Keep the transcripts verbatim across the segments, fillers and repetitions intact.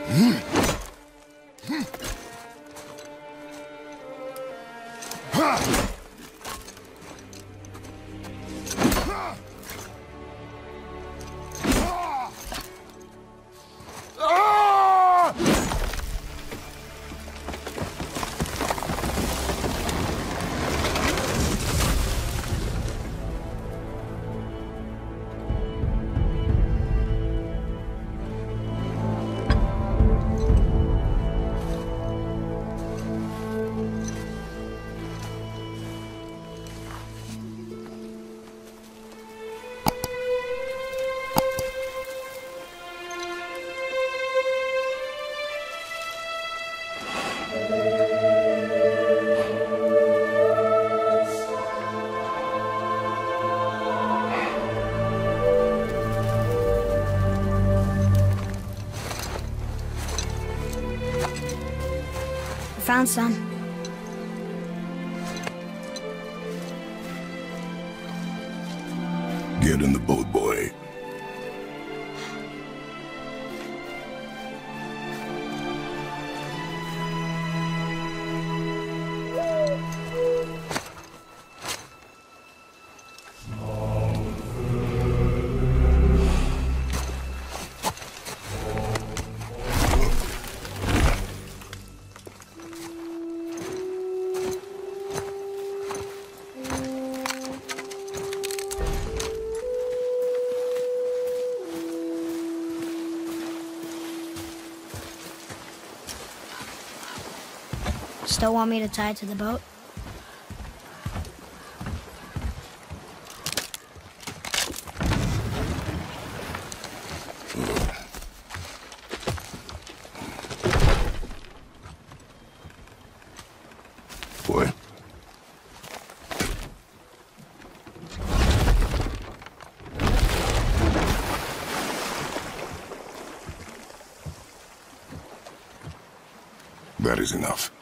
Found some. Get in the boat, boy. Still want me to tie it to the boat? Boy. That is enough.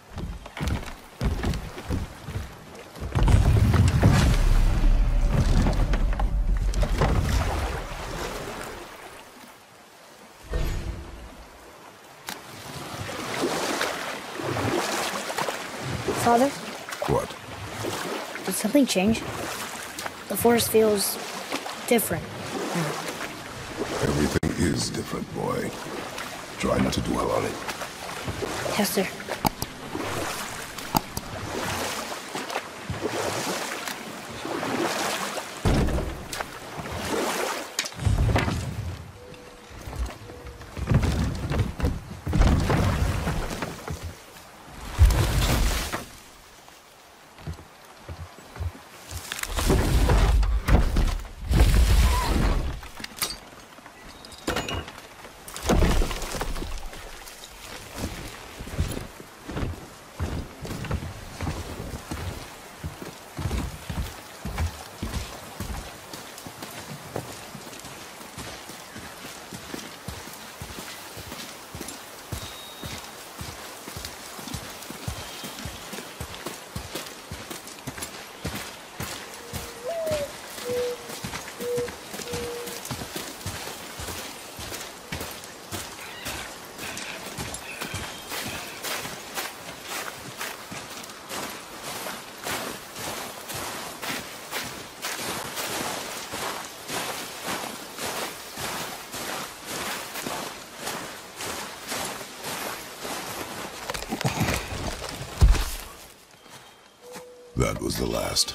Father? What? Did something change? The forest feels different now. Everything is different, boy. Try not to dwell on it. Yes, sir. That was the last.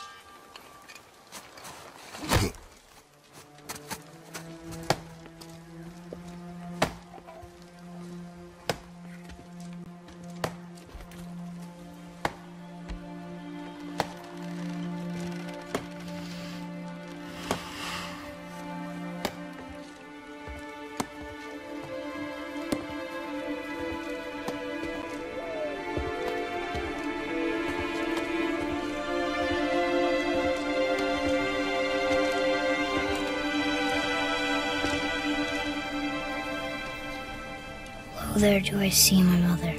Oh, there do I see my mother.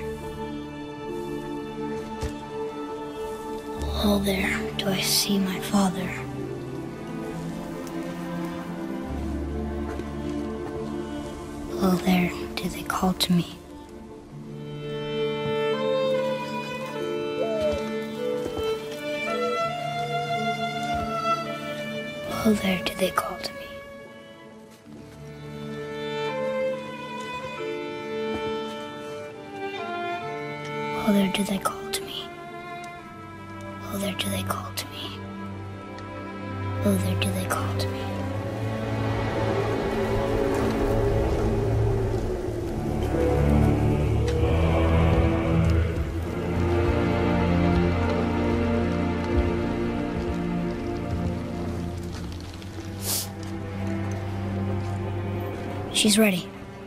Oh, there do I see my father. Oh, there do they call to me? Oh, there do they call to me. Oh, there do they call to me. Oh, there do they call to me. Oh, there do they call to me. She's ready.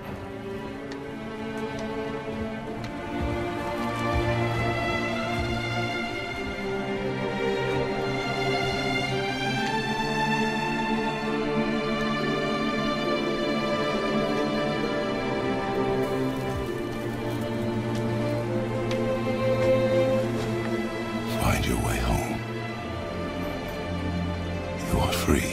Find your way home. You are free.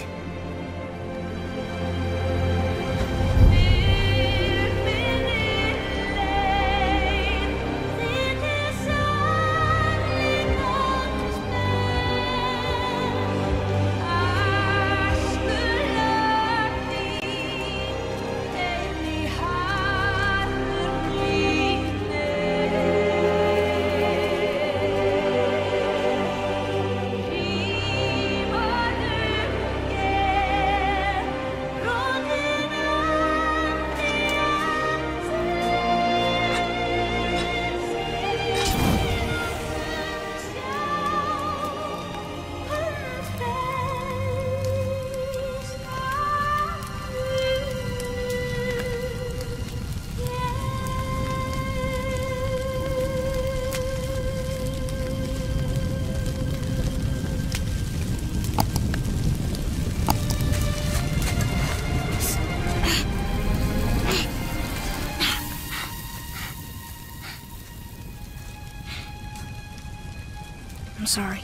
I'm sorry.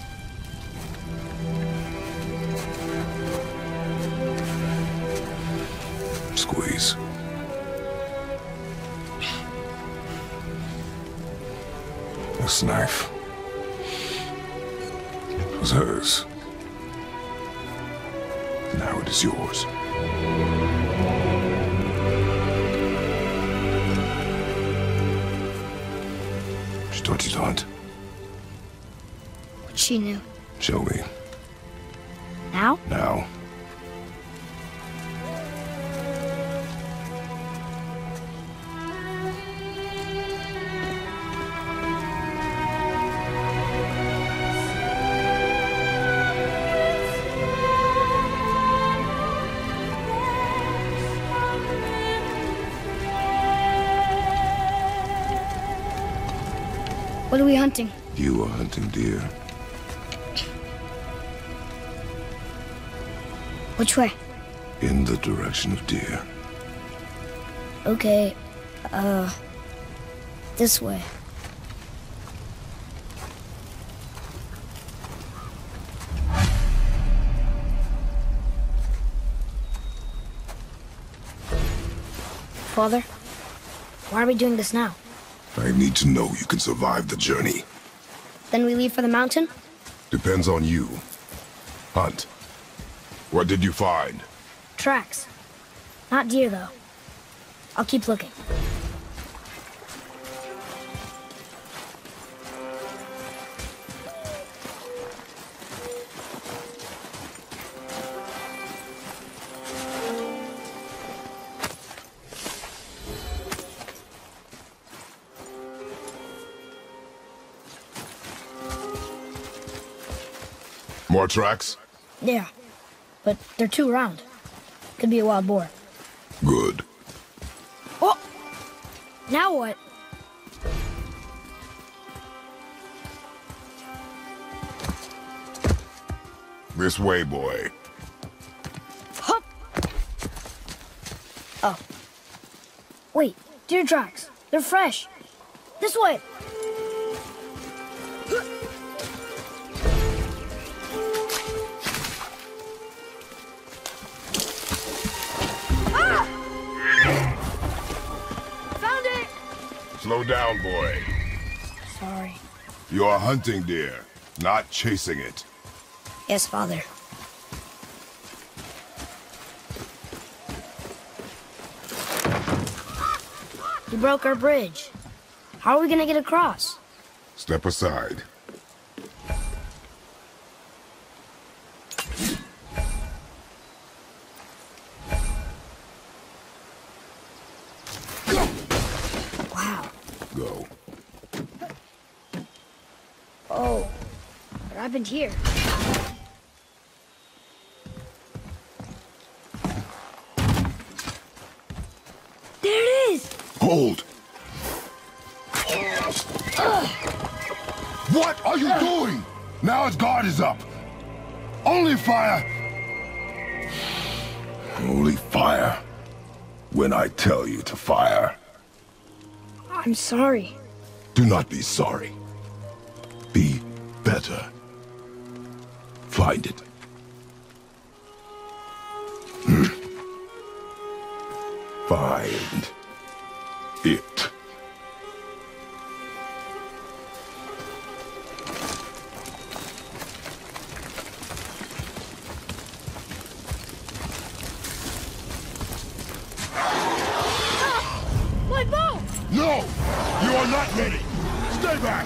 Squeeze. This knife was hers. Now it is yours. She taught you to hunt. What she knew. Show me. Now? Now. What are we hunting? You are hunting deer. Which way? In the direction of deer. Okay, uh, this way. Father, why are we doing this now? I need to know you can survive the journey. Then we leave for the mountain? Depends on you. Hunt. What did you find? Tracks. Not deer, though. I'll keep looking. More tracks? Yeah, but they're too round. Could be a wild boar. Good. Oh! Now what? This way, boy. Hup! Oh. Wait, deer tracks. They're fresh. This way! Slow down, boy. Sorry. You are hunting deer, not chasing it. Yes, Father. You broke our bridge. How are we gonna get across? Step aside. Wow. Go. Oh, what happened here? There it is! Hold! What are you doing? Now his guard is up. Only fire. Only fire. When I tell you to fire. I'm sorry. Do not be sorry. Be better. Find it. Hmm. Find it. My bow! No! You are not ready! Stay back!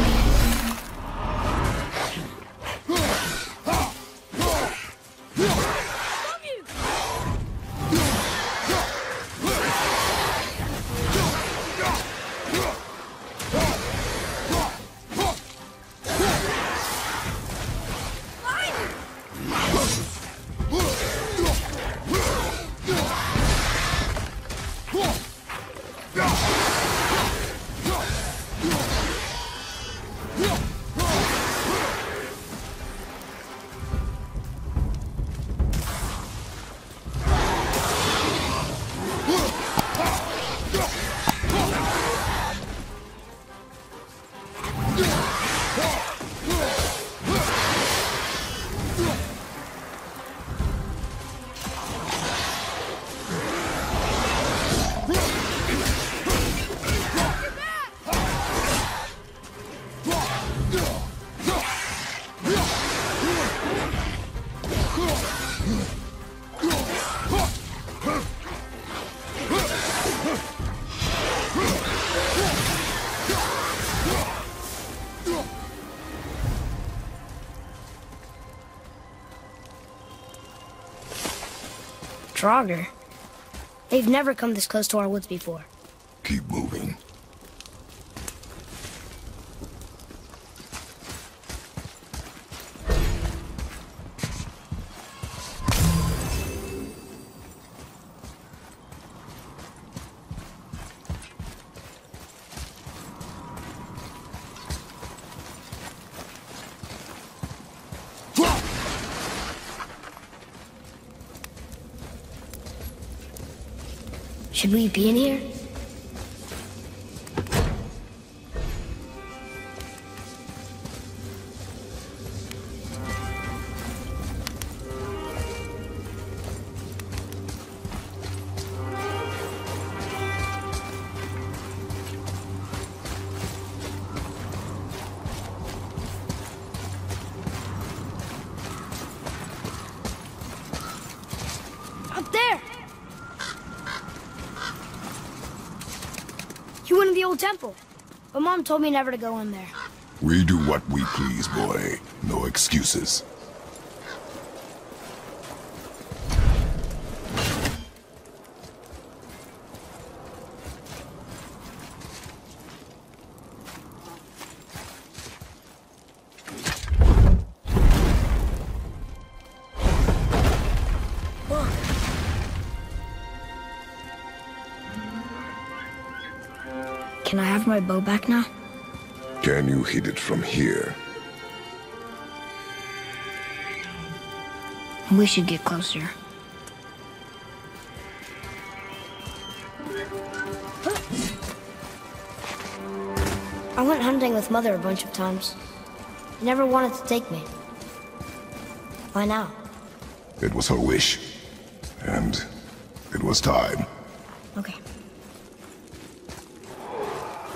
Draugr? They've never come this close to our woods before. Keep moving. Should we be in here? Up there! You went in the old temple, but Mom told me never to go in there. We do what we please, boy. No excuses. Can I have my bow back now? Can you hit it from here? We should get closer. I went hunting with Mother a bunch of times. She never wanted to take me. Why now? It was her wish. And it was time. Okay.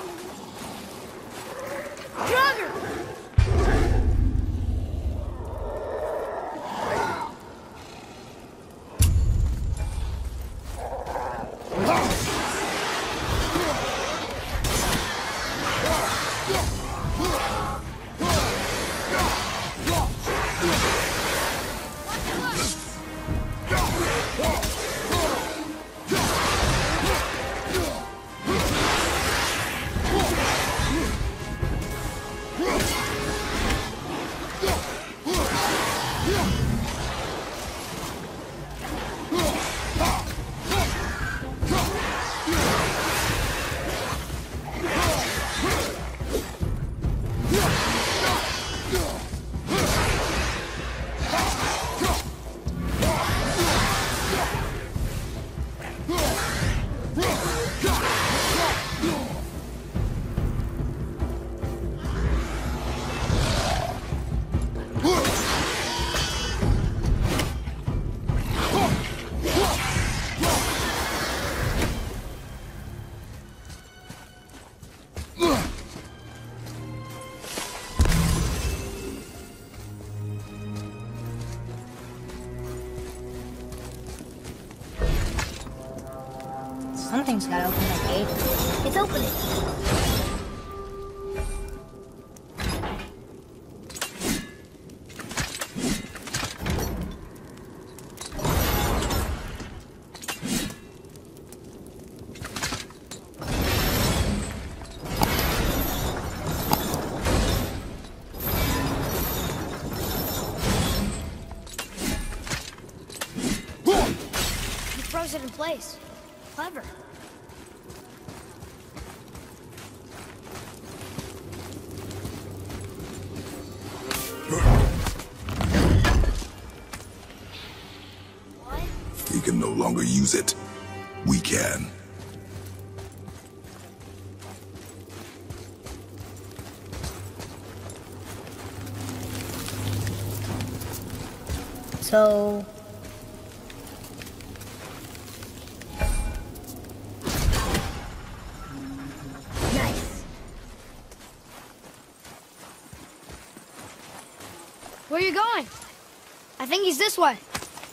Starling's gotta open that gate. It's opening. It in place. Clever. What? He can no longer use it. We can. So... Where are you going? I think he's this way.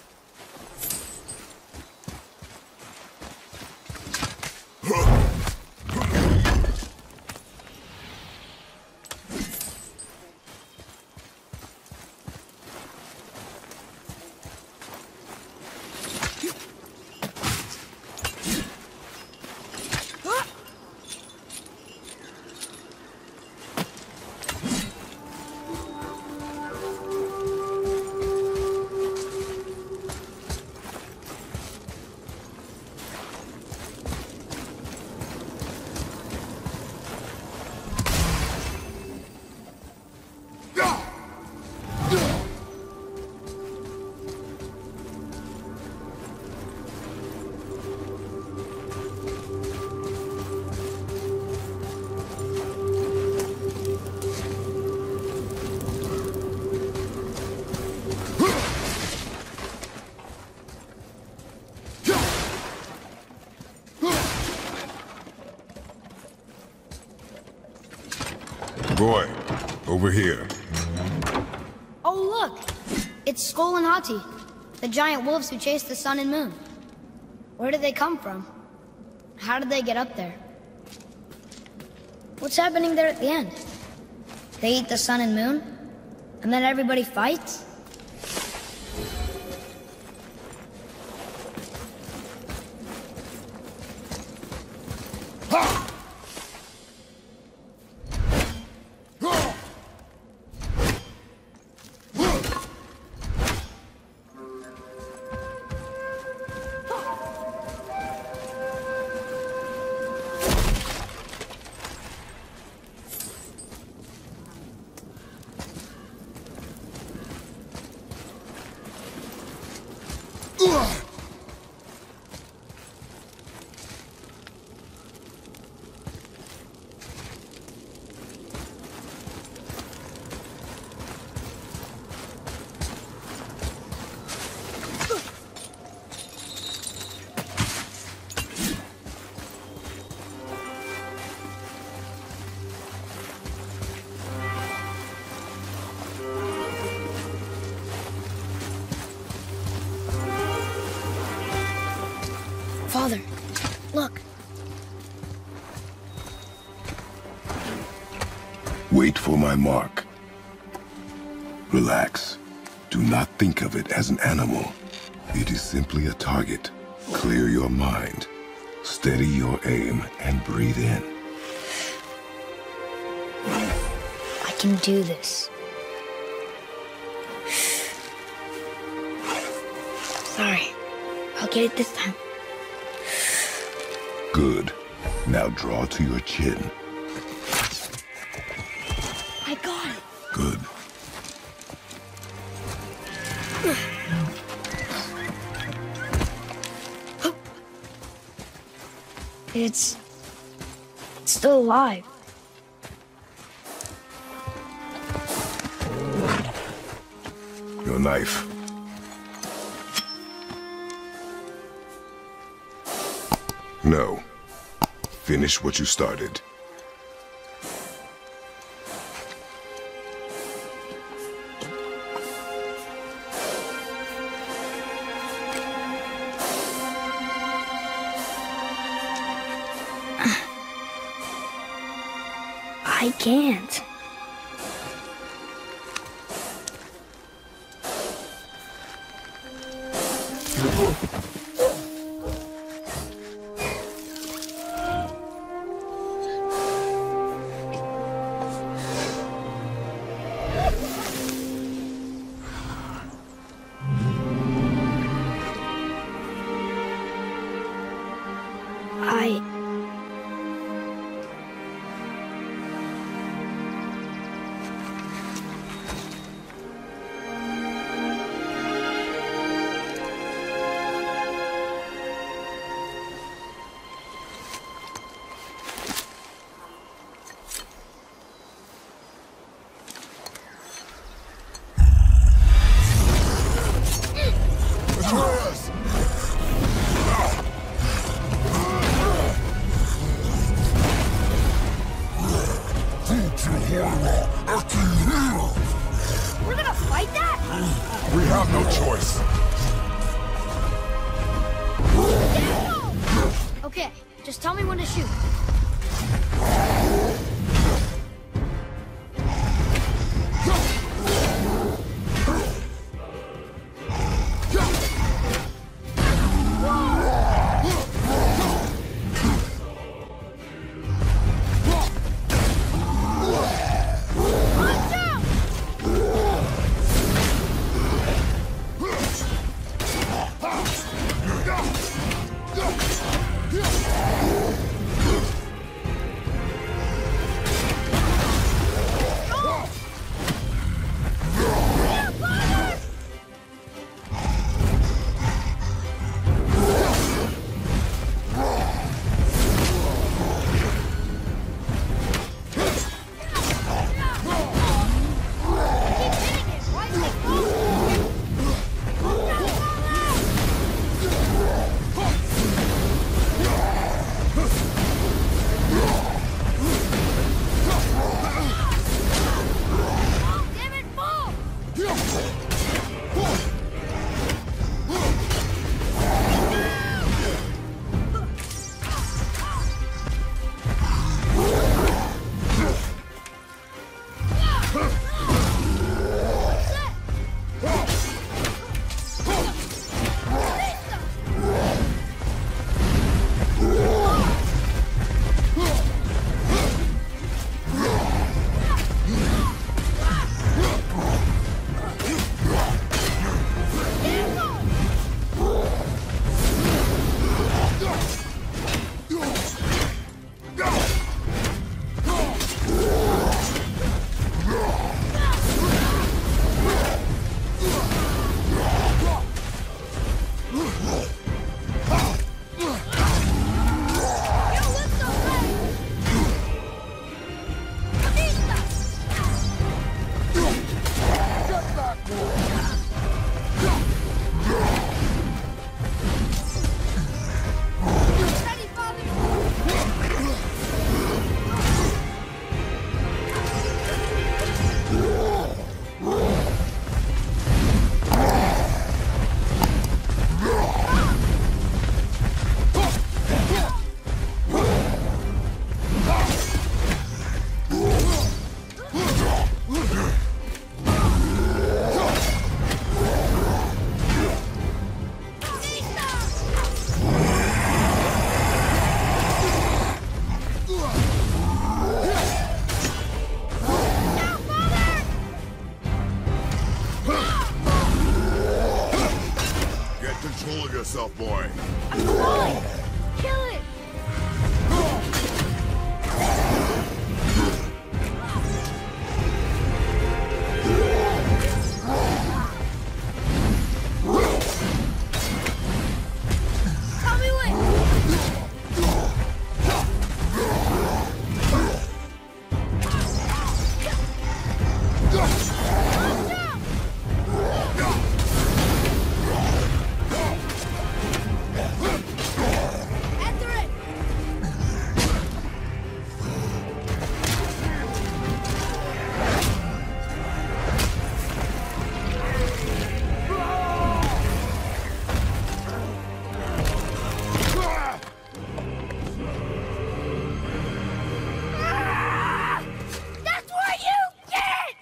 Boy, over here. Oh, look! It's Skull and Hati, the giant wolves who chased the sun and moon. Where did they come from? How did they get up there? What's happening there at the end? They eat the sun and moon? And then everybody fights? Father, look. Wait for my mark. Relax. Do not think of it as an animal. It is simply a target. Clear your mind. Steady your aim and breathe in. I can do this. Sorry. I'll get it this time. Good. Now draw to your chin. I got it. Good. It's... it's still alive. Your knife. No. Finish what you started. I can't. I... Atreus! We're gonna fight that? We have no choice. Okay, just tell me when to shoot.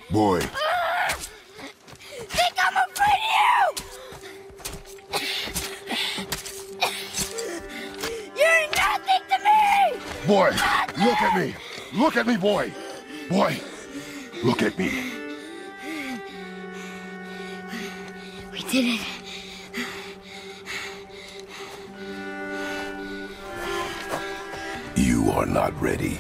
Boy. Think I'm afraid of you! You're nothing to me! Boy, Nothing! look at me! Look at me, boy! Boy, look at me. We did it. You are not ready.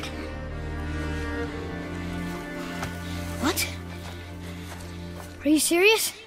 What? Are you serious?